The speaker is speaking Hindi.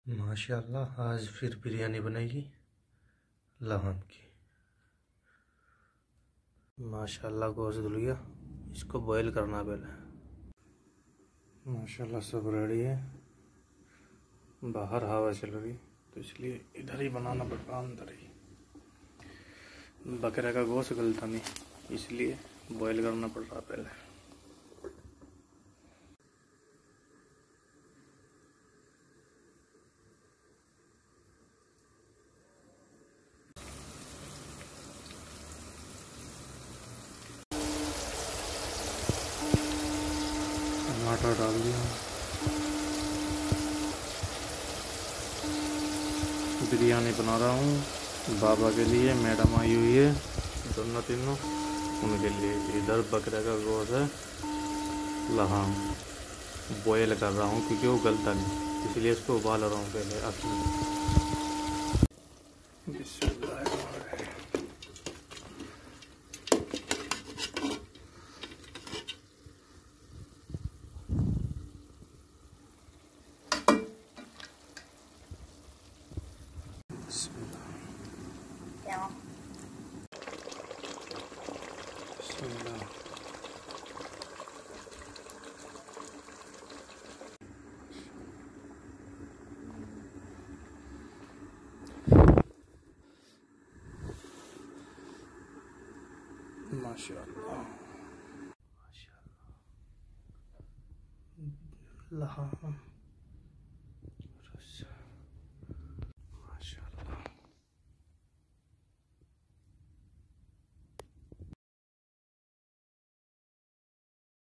माशाल्लाह आज फिर बिरयानी बनेगी लहम की। माशाल्लाह गोश्त धुल गया, इसको बॉईल करना पहले। माशाल्लाह सब रेडी है, बाहर हवा चल रही तो इसलिए इधर ही बनाना पड़ रहा, अंदर ही। बकरे का गोश्त गलता नहीं, इसलिए बॉईल करना पड़ रहा पहले। टमाटर डाल दिया। बिरयानी बना रहा हूँ बाबा के लिए, मैडम आई हुई है दोनों तीनों, उनके लिए। इधर बकरे का गोश्त है लहम, बॉयल कर रहा हूँ क्योंकि वो गलता नहीं, इसलिए इसको उबाल रहा हूँ पहले अपने। माशाअल्लाह माशाअल्लाह लहम।